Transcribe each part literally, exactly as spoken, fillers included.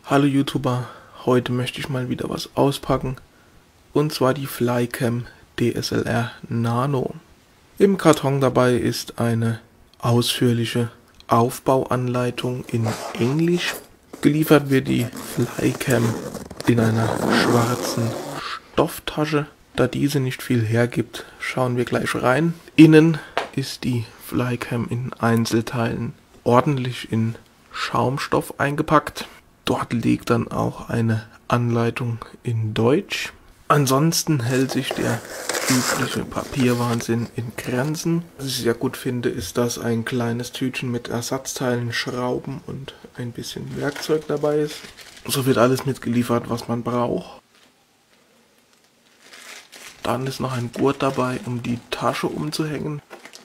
Hallo YouTuber, heute möchte ich mal wieder was auspacken, und zwar die Flycam D S L R Nano. Im Karton dabei ist eine ausführliche Aufbauanleitung in Englisch. Geliefert wird die Flycam in einer schwarzen Stofftasche. Da diese nicht viel hergibt, schauen wir gleich rein. Innen ist die Flycam in Einzelteilen ordentlich in Schaumstoff eingepackt. Dort liegt dann auch eine Anleitung in Deutsch. Ansonsten hält sich der übliche Papierwahnsinn in Grenzen. Was ich sehr gut finde, ist, dass ein kleines Tütchen mit Ersatzteilen, Schrauben und ein bisschen Werkzeug dabei ist. So wird alles mitgeliefert, was man braucht. Dann ist noch ein Gurt dabei, um die Tasche umzuhängen.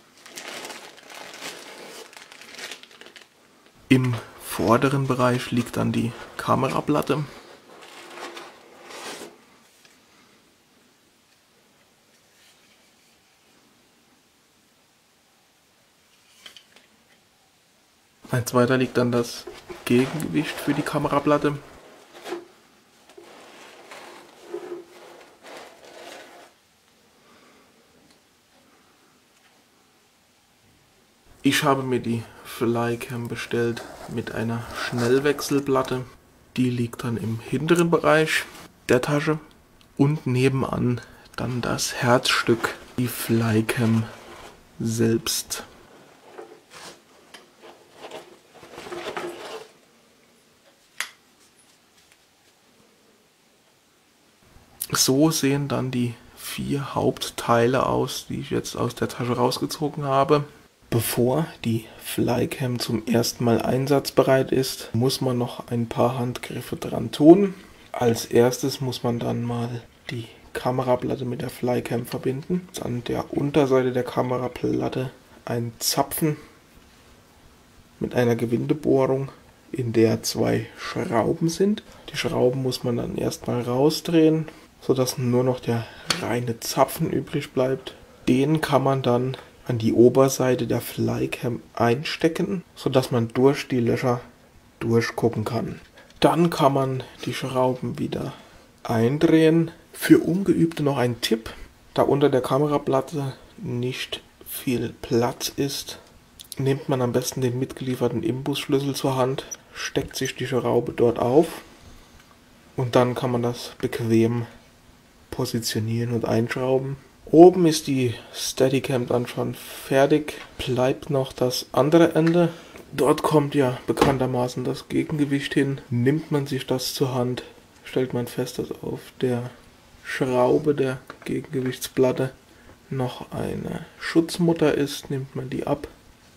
Im vorderen Bereich liegt dann die Kameraplatte. Als weiter liegt dann das Gegengewicht für die Kameraplatte. Ich habe mir die Flycam bestellt mit einer Schnellwechselplatte. Die liegt dann im hinteren Bereich der Tasche und nebenan dann das Herzstück, die Flycam selbst. So sehen dann die vier Hauptteile aus, die ich jetzt aus der Tasche rausgezogen habe. Bevor die Flycam zum ersten Mal einsatzbereit ist, muss man noch ein paar Handgriffe dran tun. Als erstes muss man dann mal die Kameraplatte mit der Flycam verbinden. An der Unterseite der Kameraplatte ein Zapfen mit einer Gewindebohrung, in der zwei Schrauben sind. Die Schrauben muss man dann erstmal rausdrehen, sodass nur noch der reine Zapfen übrig bleibt. Den kann man dann an die Oberseite der Flycam einstecken, sodass man durch die Löcher durchgucken kann. Dann kann man die Schrauben wieder eindrehen. Für Ungeübte noch ein Tipp: Da unter der Kameraplatte nicht viel Platz ist, nimmt man am besten den mitgelieferten Imbusschlüssel zur Hand, steckt sich die Schraube dort auf und dann kann man das bequem positionieren und einschrauben. Oben ist die Steadicam dann schon fertig, bleibt noch das andere Ende. Dort kommt ja bekanntermaßen das Gegengewicht hin. Nimmt man sich das zur Hand, stellt man fest, dass auf der Schraube der Gegengewichtsplatte noch eine Schutzmutter ist. Nimmt man die ab,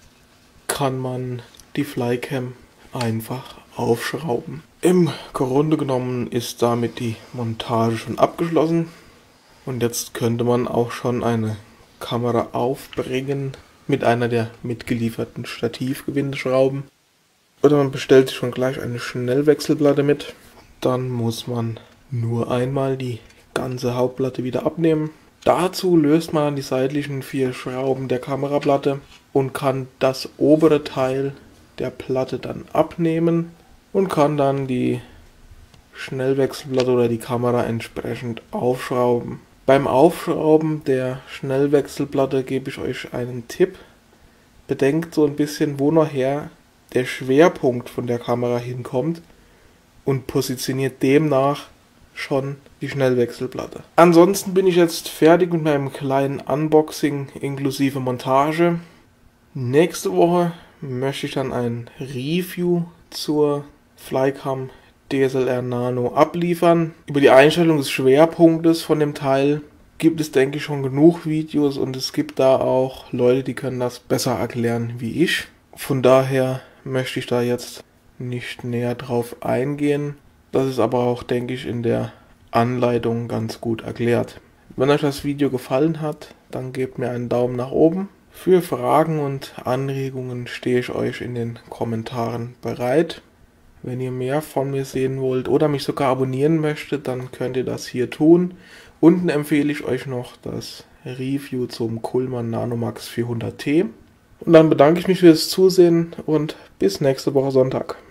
kann man die Flycam einfach aufschrauben. Im Grunde genommen ist damit die Montage schon abgeschlossen. Und jetzt könnte man auch schon eine Kamera aufbringen mit einer der mitgelieferten Stativgewindeschrauben. Oder man bestellt sich schon gleich eine Schnellwechselplatte mit. Dann muss man nur einmal die ganze Hauptplatte wieder abnehmen. Dazu löst man dann die seitlichen vier Schrauben der Kameraplatte und kann das obere Teil der Platte dann abnehmen und kann dann die Schnellwechselplatte oder die Kamera entsprechend aufschrauben. Beim Aufschrauben der Schnellwechselplatte gebe ich euch einen Tipp. Bedenkt so ein bisschen, wo nachher der Schwerpunkt von der Kamera hinkommt und positioniert demnach schon die Schnellwechselplatte. Ansonsten bin ich jetzt fertig mit meinem kleinen Unboxing inklusive Montage. Nächste Woche möchte ich dann ein Review zur Flycam D S L R Nano abliefern. Über die Einstellung des Schwerpunktes von dem Teil gibt es, denke ich, schon genug Videos und es gibt da auch Leute, die können das besser erklären wie ich. Von daher möchte ich da jetzt nicht näher drauf eingehen. Das ist aber auch, denke ich, in der Anleitung ganz gut erklärt. Wenn euch das Video gefallen hat, dann gebt mir einen Daumen nach oben. Für Fragen und Anregungen stehe ich euch in den Kommentaren bereit. Wenn ihr mehr von mir sehen wollt oder mich sogar abonnieren möchtet, dann könnt ihr das hier tun. Unten empfehle ich euch noch das Review zum Coleman Nanomax vierhundert T. Und dann bedanke ich mich fürs Zusehen und bis nächste Woche Sonntag.